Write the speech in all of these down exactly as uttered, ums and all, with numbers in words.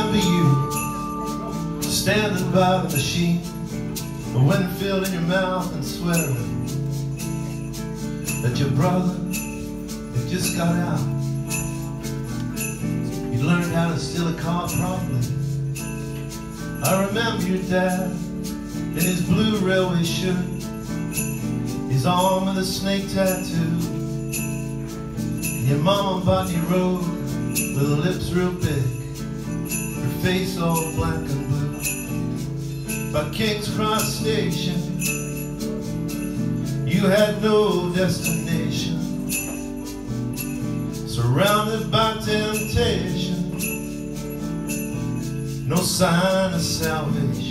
remember you standing by the machine, the wind filled in your mouth and swearing that your brother had just got out. You'd learned how to steal a car properly. I remember your dad in his blue railway shirt, his arm with a snake tattoo, and your mama on Botany Road with her lips real big, her face all black and blue. By King's Cross Station, you had no destination, surrounded by temptation, no sign of salvation.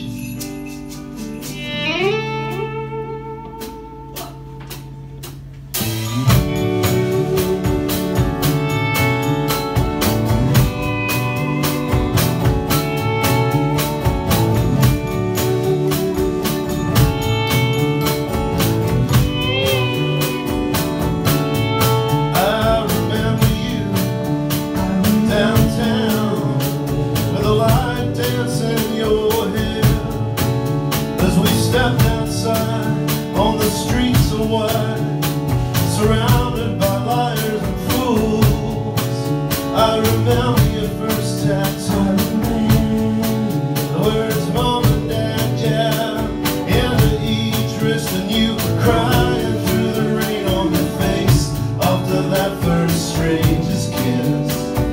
Stepped outside on the streets of white, surrounded by liars and fools. I remember your first tattoo, the words Mom and Dad jabbed into each wrist, and you crying through the rain on your face after that first strangest kiss.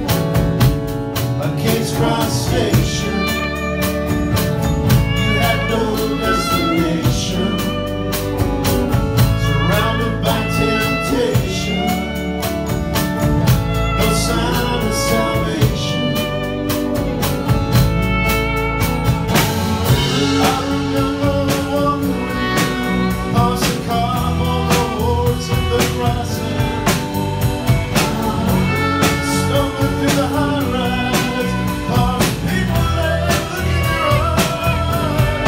By King's Cross Station, surrounded by temptation, no sign of salvation. I remember walking with you past the car on the boards of the crossing, stumbling through the high-rise, past people there looking in their eyes.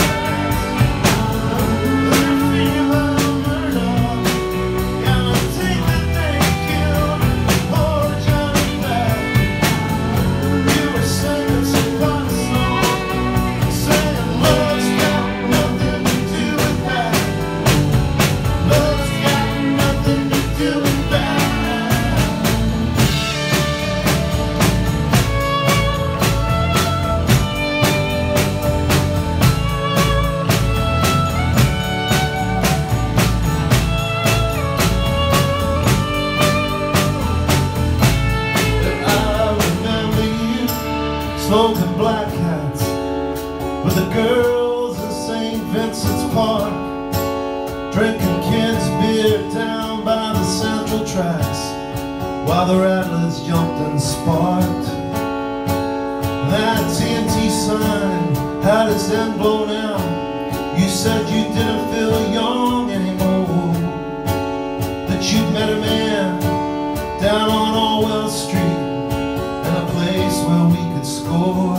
Smoking black hats with the girls in Saint Vincent's Park, drinking kids' beer down by the Central Tracks, while the Rattlers jumped and sparked. That T N T sign had its end blown out. You said you didn't feel young anymore, that you'd met a man down on Orwell Street, in a place where we could score.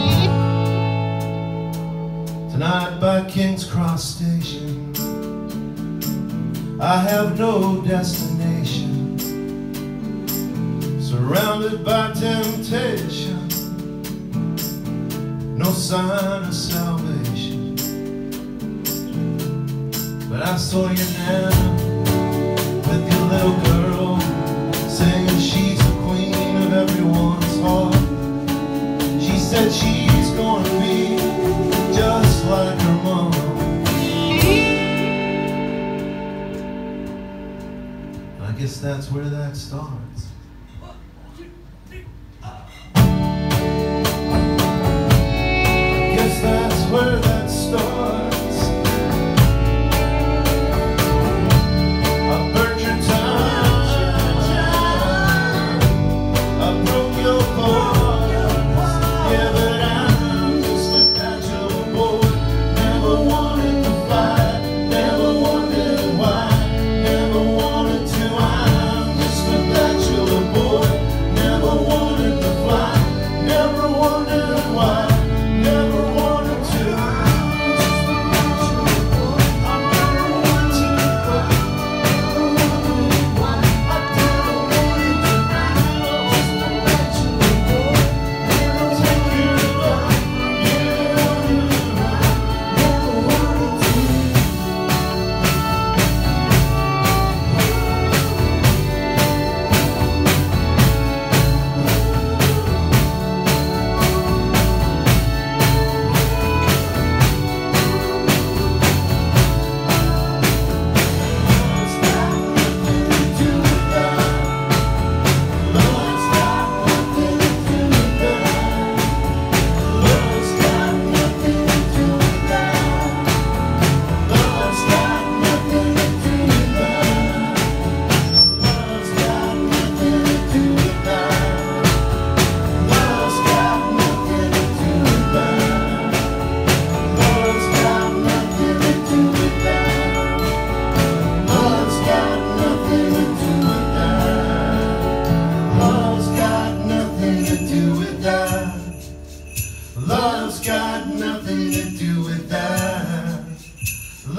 Tonight by King's Cross Station, I have no destination, surrounded by temptation, no sign of salvation. But I saw you now with your little girl, saying she's the queen of everyone's heart. She said she's gonna be just like her mom. I guess that's where that starts. I guess that's where that starts. I burnt your time, I broke your heart. Yeah, but I'm just a casual boy. Never wanted to fight, never wondered why, never wanted to. I'm just a bachelor.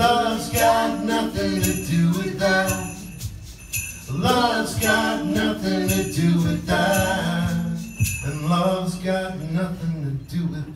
Love's got nothing to do with that. Love's got nothing to do with that. And love's got nothing to do with